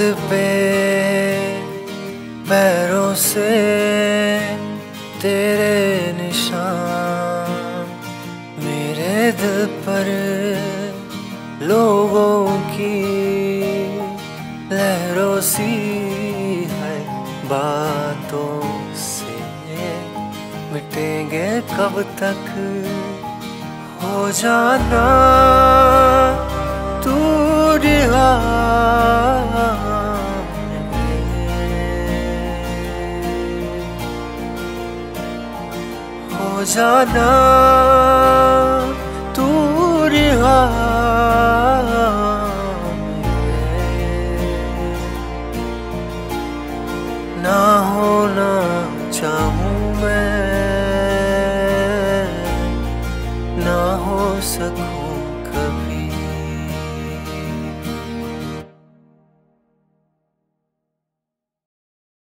पे पैरों से तेरे निशान, मेरे दिल पर लोगों की लहरों सी है बातों से। मिटेंगे कब तक हो जाना तू रिहा, हो जाना तू रिहा। ना होना चाहूं मैं, ना हो सकूं कभी।